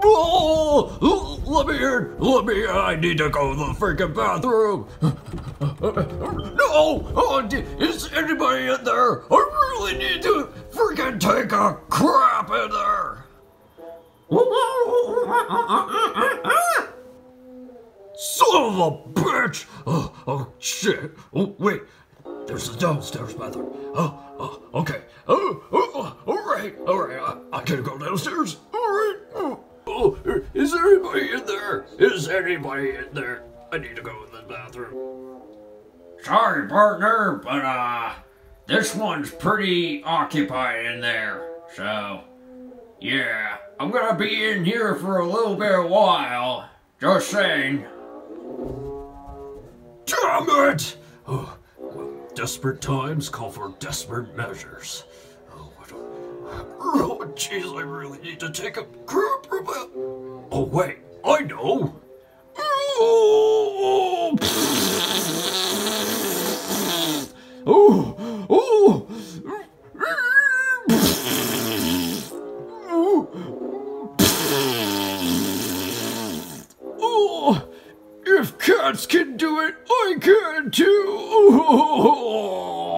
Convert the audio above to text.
Oh, let me in! Let me in! I need to go to the freaking bathroom! No! Oh, is anybody in there? I really need to freaking take a crap in there! Son of a bitch! Oh, shit. Oh, wait. There's the downstairs bathroom. Okay. Alright. I can go downstairs. Alright. Oh, is there anybody in there? Is anybody in there? I need to go in the bathroom. Sorry, partner, but, this one's pretty occupied in there. So, yeah, I'm gonna be in here for a little bit of while. Just saying. Damn it! Oh, well, desperate times call for desperate measures. Oh, jeez, I really need to take a crap. Oh, wait, I know. Oh, if cats can do it, I can too.